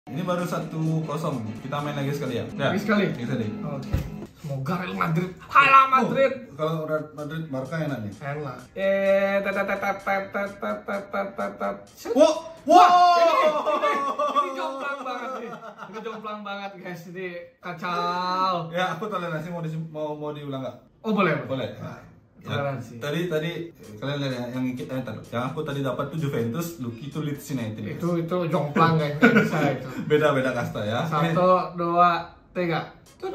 Ini baru 1-0. Kita main lagi sekali ya. Lagi sekali. Oke. Semoga Real Madrid. Kalah Madrid. Kalau Real Madrid Barca enak nih. Enak. Wow. Ini jomplang banget nih. Ini jomplang banget guys. Ini kacau. Ya, aku toleransi mau diulang nggak? Oh boleh. Boleh. Toleransi. Tadi kalian lihat ya, yang aku tadi dapat tuh Juventus, Lucky itu Leeds United. Itu jomplang guys. Nggak bisa itu. Beda kasta ya. 1, 2, 3.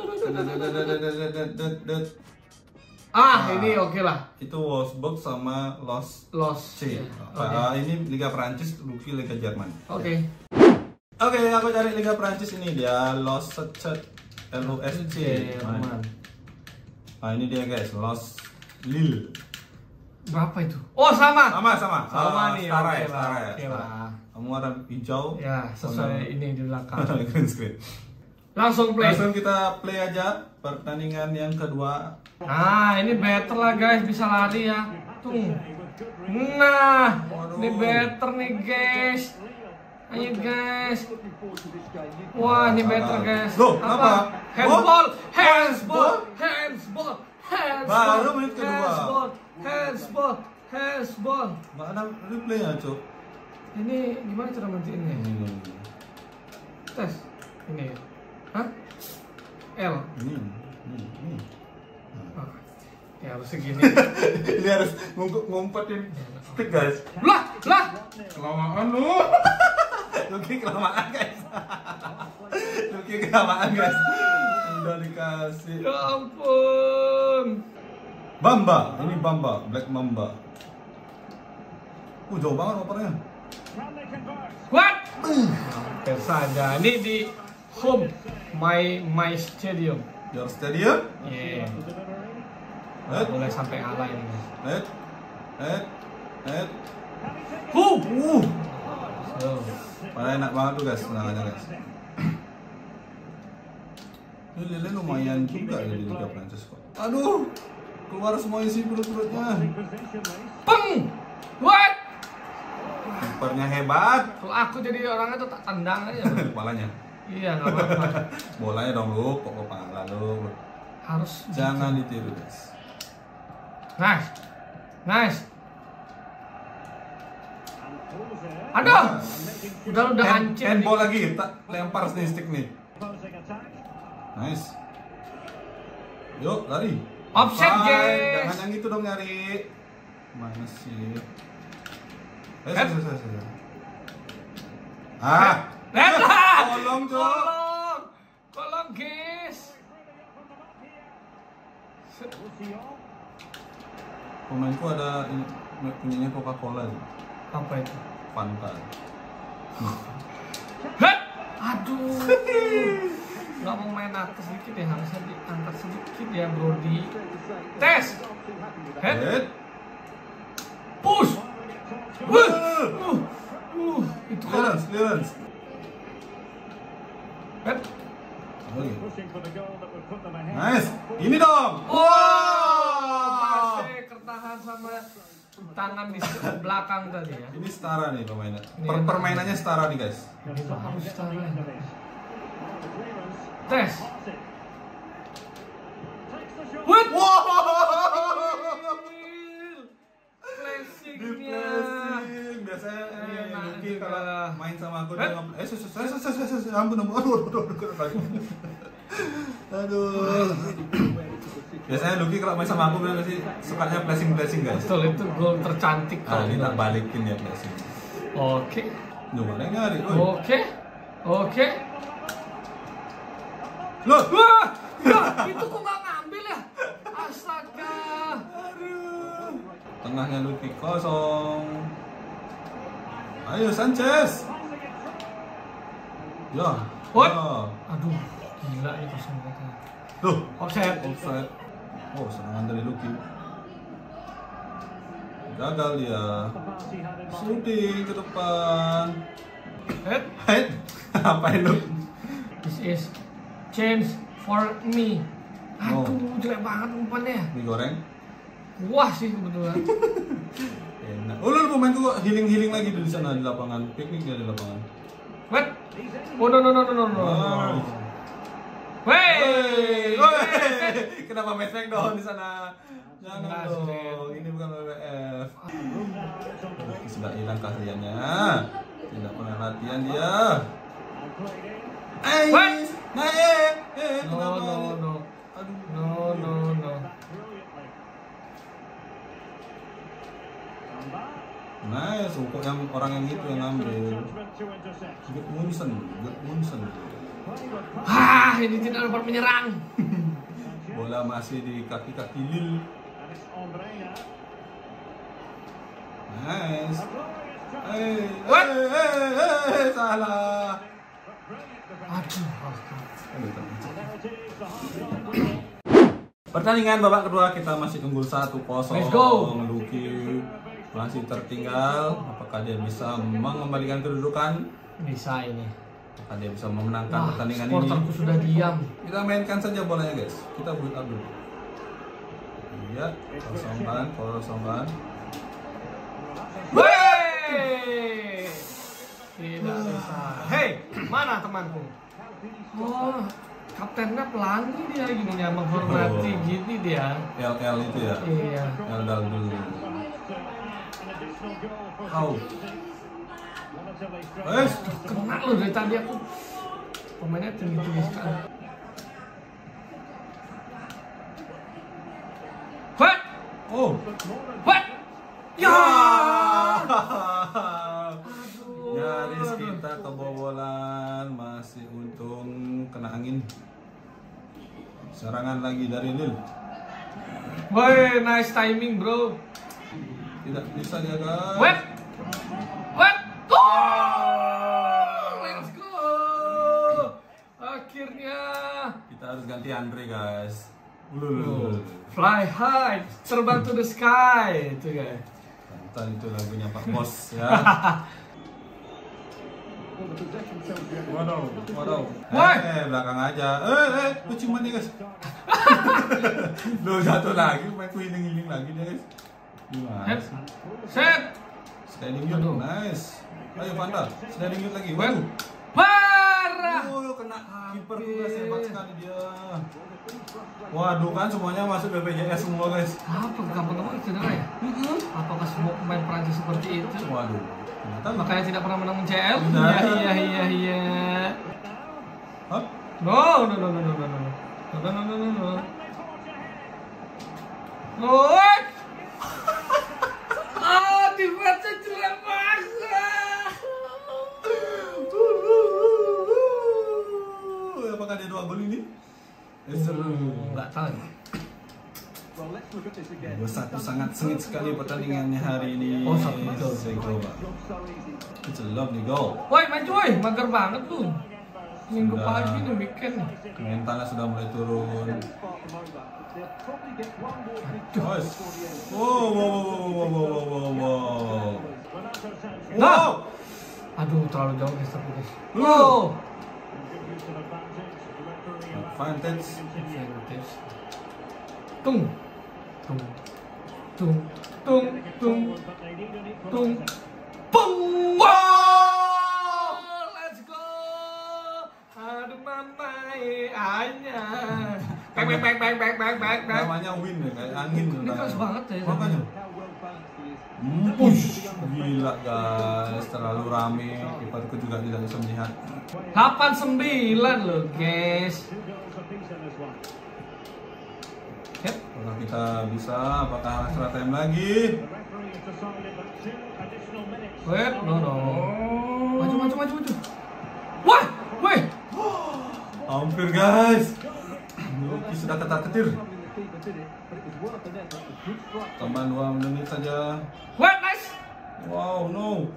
Ini oke lah. Itu Wolfsburg sama Los C. Ini Liga Prancis, Lucky Liga Jerman. Oke, aku cari Liga Prancis ini dia LOSC. Jerman. Nah, ini dia guys, Los Lille. Berapa itu? Oh sama nih. Setara ya. Oke lah. Kamu warna hijau. Ya sesuai ini di belakang. Green screen. Langsung kita play aja pertandingan yang kedua. Nah ini better lah guys, bisa lari ya. Nah ini better nih guys. Ayo guys. Wah ini better guys. Loh, apa? Handsball. Baru menit kedua. Handsball. Nggak ada replay-nya, Cuk. Ini gimana cara matiin ini? Tes. Ini. Hah? L. Ini. Ya harus segini. Ini harus ngumpetin stick guys. Lah. Kelamaan lu. Lucky kelamaan guys. Udah dikasih. Ya ampun. Bamba, ini Bamba, Black Mamba. Jauh banget opernya. What? Hampir saja. Ini di home my stadium. Your stadium? Yeah. Boleh sampai kalah ini. Padahal enak banget tuh guys, tenang aja guys. Ini Lille lumayan juga ya di Liga Prancis kok. Aduh, keluar semua isi perut-perutnya. Peng! What? Kipernya hebat. Kalau aku jadi orangnya tuh tak tendang aja. Kepalanya. Iya, nggak apa-apa. Bolanya dong lu, kok kepala lu. Harus. Jangan ditiru guys. Nice. Aduh, udah hancur. Handball lagi, tak lempar nih stick nih. Nice. Yuk, lari. Offset, guys. Jangan yang itu dong nyari. Mana sih? Tolong, Cok. Tolong, guys. Pemainku ada punyanya Coca-Cola sih. Apa itu? Fanta. Aduh. Nggak mau main atas sedikit ya, harusnya diangkat sedikit ya, Brody. Tes. Head. Push. Itu Clearance. Head. Nice. Ini dong. Masih tertahan sama tangan di belakang tadi ya. Ini setara nih pemainnya. Permainannya setara nih guys. Ini harus setara. Tes. What? Flashingnya. Biasanya Lucky juga. kalau main sama aku dia ampun. Aduh. Biasanya Lucky kalau main sama aku dia pasti sukanya flashing guys. Betul, itu gol tercantik. Ini tak balikin ya flashing. Oke. Coba nyari. Oke. Loh, Wah, itu kok nggak ngambil ya? Astaga. aduh. Tengahnya Lucky kosong. Ayo Sanchez. Ya. What? Ya. Aduh, gila ini kosong banget. Loh, Offside. Oh, serangan dari Lucky. Gagal dia. Shooting ke depan. Head. Apain lu? This is chance for me. Aduh, jelek banget umpannya. Mie goreng. Wah sih kebetulan. Enak. Oh, lu pemain tuh healing lagi di sana di lapangan. Piknik dia di lapangan. What? Oh no. Wey. Kenapa matchback dong di sana? Jangan dong. Ini bukan WWF. Sudah hilang keahliannya. Tidak pernah latihan dia. What? No. Aduh. No. Nice, kok yang orang yang itu yang ngambil. Gudmundsson. Ini tidak dapat menyerang. Bola masih di kaki-kaki Lil. Nice. What? Salah. Aduh. Pertandingan babak kedua kita masih unggul 1-0. Let's go. Luki masih tertinggal. Apakah dia bisa mengembalikan kedudukan? Bisa ini. Apakah dia bisa memenangkan pertandingan ini? Supporterku sudah diam. Kita mainkan saja bolanya guys. Kita build up dulu. Iya, kosongkan. Wey! Tidak bisa. Hei, mana temanku? Oh, kaptennya pelangi dia gini ya, menghormati gini dia. LL itu ya? Iya. LL dulu. How? Kena loh dari tadi aku. Pemainnya tinggi sekali. What? Oh. What? Ya! Nyaris kita kebobolan, masih untung kena angin. Serangan lagi dari Lil. Woi, nice timing bro. Tidak bisa dia guys. What? Let's go. Akhirnya Kita harus ganti Andre guys. fly high, terbang to the sky itu guys. Mantan itu lagunya Pak Bos ya. Waduh. Belakang aja. Kuciman nih guys. Loh jatuh lagi, main healing lagi dia guys. Gimana sih? Set. Sliding yut, nice. Ayo Panda, sliding yut lagi. Waduh. Parah. Kena kiper juga hebat sekali dia. Waduh kan semuanya masuk BPJS semua guys. Apa gampang-gampang cedera ya? Apakah semua pemain Prancis seperti itu? Waduh. Ternyata Makanya tidak pernah menang CL? Nah. Iya. Hah? No. What? Defense jelek banget. Apakah dia 2 gol ini? Nggak tahu. 2-1 sangat sengit sekali pertandingannya hari ini. Oh, 1-0. Segoba. It's a lovely goal. Woi, maju woi, mager banget tuh. Minggu Sudah. pagi nih weekend nih. Mentalnya sudah mulai turun. Guys. Wow. Aduh, terlalu jauh guys tapi guys. Wow. Advantage. Tung. Pung. Wow. Let's go. Aduh mamai anya. Bang. Namanya win ya, kayak angin. Ini keras banget ya. Makanya. Push. Gila guys, terlalu rame. Kiperku juga tidak bisa melihat. 89 loh guys. Apakah kita bisa? Apakah extra time lagi? Wait, no. Maju. Wah, weh. Hampir guys. Luki sudah ketar-ketir. Tambah 2 menit saja. Wait, nice. Wow, no.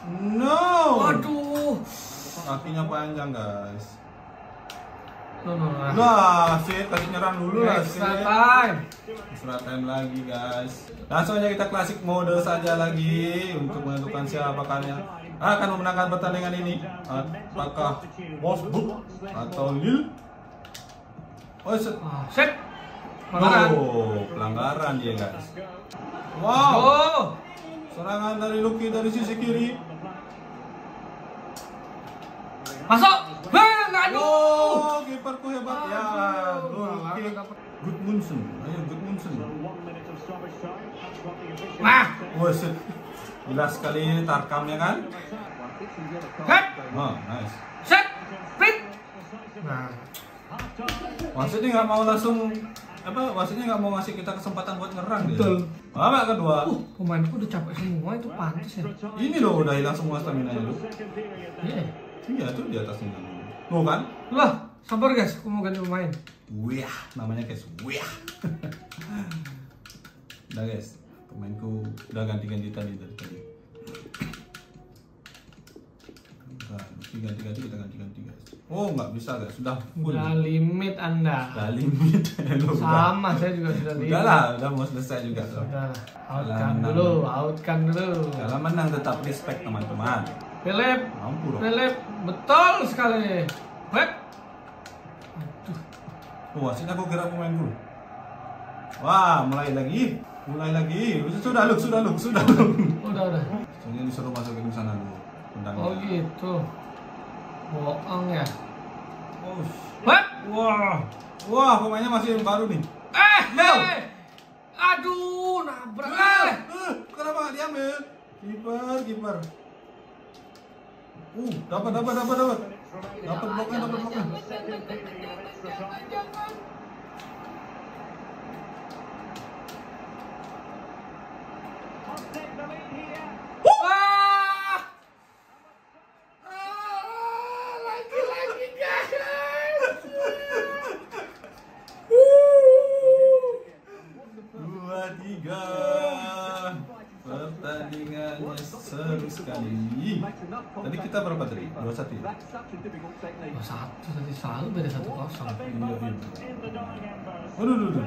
Aduh. Kakinya panjang guys. No. Nah, sih kasih nyerang dulu lah sih. Extra time. Extra time lagi guys. Langsung aja kita klasik mode saja lagi untuk menentukan siapakah yang akan memenangkan pertandingan ini. Apakah Wolfsburg atau Lille? Oh, Set. Pelanggaran. Pelanggaran dia guys. Wow. Oh. Serangan dari Luki dari sisi kiri. Masuk. Aduh. Oh, kiperku hebat ya. Gol Aduh, kick. dapet. Gudmundsson. Ayo Gudmundsson. Wah. Wah, shit. Jelas sekali ini tarkamnya kan? Set. Oh, nice. Set. Print. Nah. Wasitnya nggak mau langsung wasitnya nggak mau ngasih kita kesempatan buat nyerang dia. Betul. Babak kedua. Pemainku udah capek semua, itu pantas ya. Ini loh udah hilang semua stamina nya loh. Iya. Iya tuh di atasnya. Tuh kan? Lah, sabar guys, aku mau ganti pemain. Wih, namanya guys. Wih. Udah guys, pemainku udah ganti-ganti tadi dari tadi. Ganti-ganti kita ganti-ganti guys. Oh nggak bisa guys, sudah full. Udah limit Anda. Udah limit. Sama, saya juga sudah limit. Udah lah, udah mau selesai juga. Udah, outkan dulu. Kalau menang tetap respect teman-teman. Philip, Mampu dong. Philip, betul sekali. Philip. Wah, sini aku kira pemainku. Wah, mulai lagi. Sudah Luk. Udah. Soalnya disuruh masukin ke sana dulu. Tendangnya. Oh gitu. Bohong ya. Oh, Philip. wah, pemainnya masih baru nih. Aduh, nabrak. Kenapa nggak diambil? Kiper. Dapat. Dapat bloknya. Lagi guys. Dua, tiga. Pertandingannya seru sekali. Tadi kita berapa tadi? 2-1 ya? 1 tadi selalu beda 1-0. Aduh.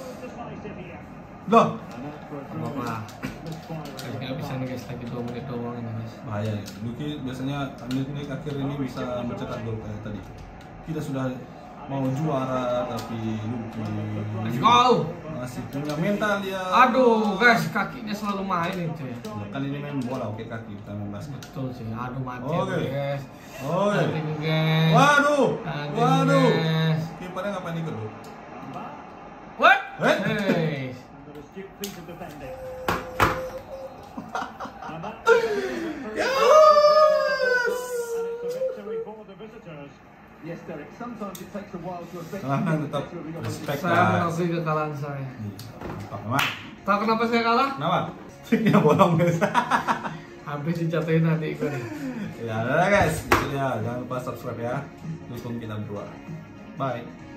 Loh. Apa-apa. Nggak bisa nih guys, lagi 2 menit doang ini guys. Bahaya ya. Luki biasanya menit akhir ini bisa mencetak gol kayak tadi. Kita sudah mau juara tapi Luki Let's go. masih punya mental dia. Aduh guys, kakinya selalu main itu ya. Ya, kan ini main bola oke kaki kita main basket. Betul sih. Aduh mati Oke. guys. Oke. Mati guys. Waduh. Guys. Kipernya ngapain ikut lu? What? Eh? Hey. Menang tetap respect Saya guys. mengakui kekalahan saya. Mantap memang. Tahu kenapa saya kalah? Kenapa? Triknya bolong guys. Habis dijatuhin adikku nih. Ya udah guys, itu dia. Jangan lupa subscribe ya. Dukung kita berdua. Bye.